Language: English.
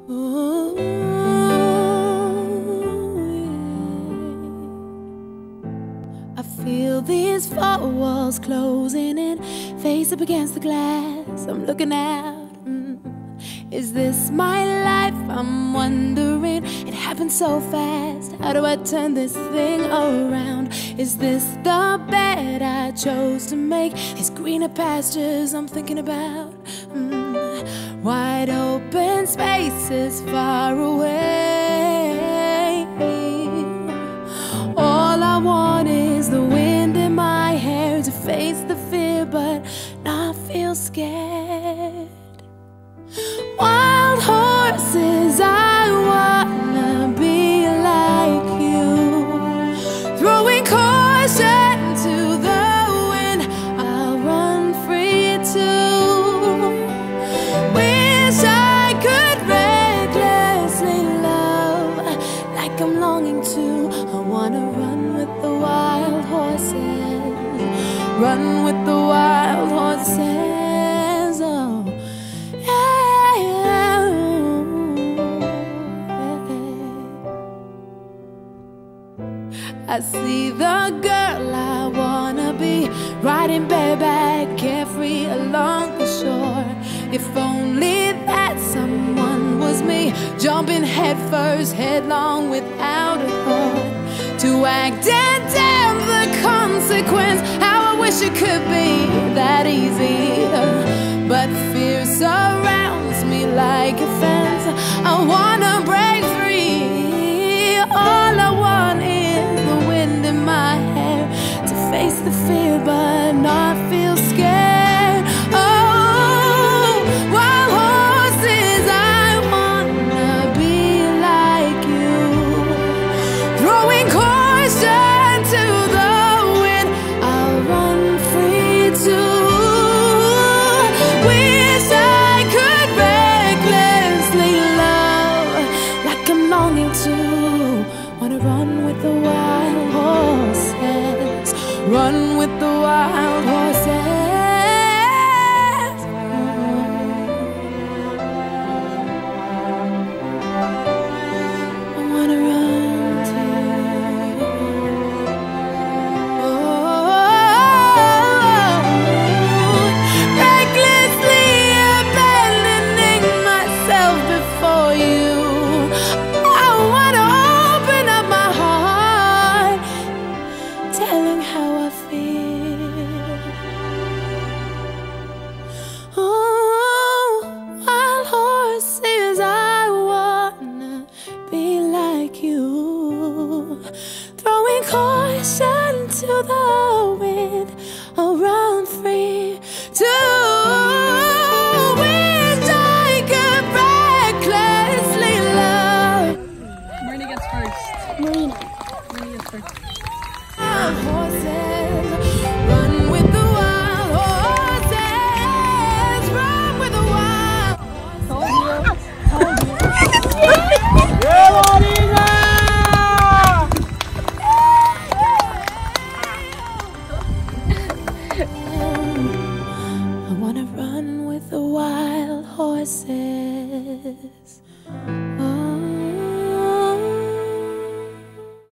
Ooh, yeah. I feel these four walls closing in, face up against the glass. I'm looking out. Is this my life? I'm wondering. It happened so fast. How do I turn this thing around? Is this the bed I chose to make? These greener pastures I'm thinking about. Wide open spaces far away. All I want is the wind in my hair to face the fear, but not feel scared. Wild horses, I wanna be like you, throwing caution to the wind. I'll run free too. Wish I could recklessly love like I'm longing to. I wanna run with the wild horses, run with the wild horses. Oh, I see the girl I wanna be, riding bareback, carefree along the shore. If only that someone was me, jumping headfirst, headlong without a thought. To act and damn the consequence. How I wish it could be that easy, but fear surrounds me like a fence. I wanna break free. All I want is the wind in my hair to face the fear but not feel scared. Oh, wild horses, I wanna be like you, throwing caution to the wind. I'll run free too. Wish I could recklessly love like I'm longing to. Wanna run with the wild horses, run with the wild